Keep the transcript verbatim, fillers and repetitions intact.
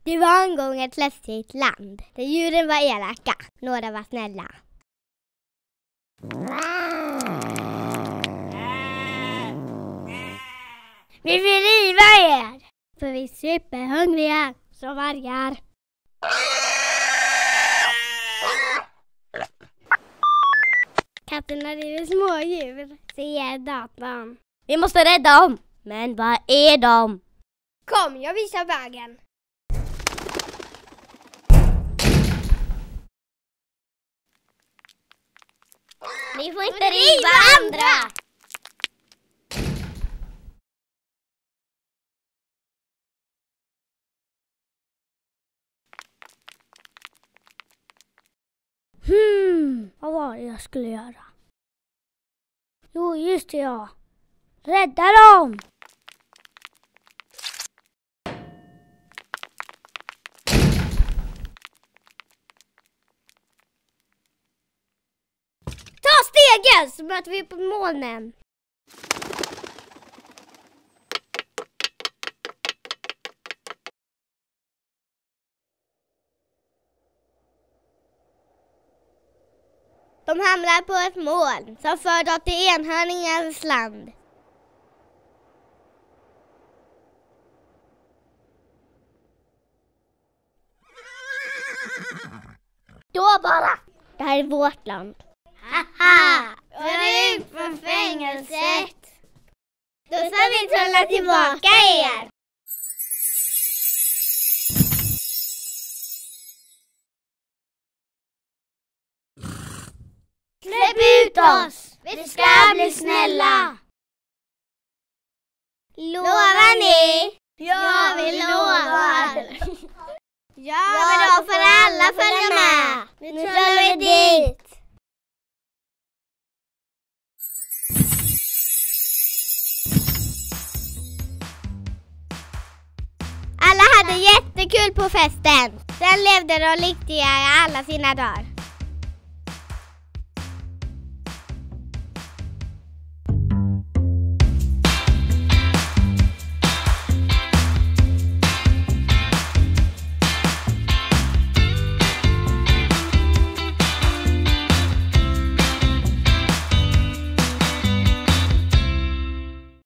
Det var en gång ett läskigt land där djuren var elaka, några var snälla. Vi vill riva er, för vi är superhungriga som vargar. Katterna river smådjur, ser datorn. Vi måste rädda dem, men vad är de? Kom, jag visar vägen. Ni får inte riva andra! Hmm, vad var det jag skulle göra? Jo, just det, ja. Rädda dem! Ta stegen så möter vi på molnen. De hamnar på ett moln som för dem till enhörningens land. Då bara, det här är vårt land. Haha, var du ut från fängelset? Då ska vi trolla tillbaka er. Släpp ut oss, vi ska bli snälla. Lovar ni? Ja, vi lovar. Ja, men då får alla följa med. Nu trollar vi dit. Alla hade jättekul på festen. Sen levde de lyckliga i alla sina dagar.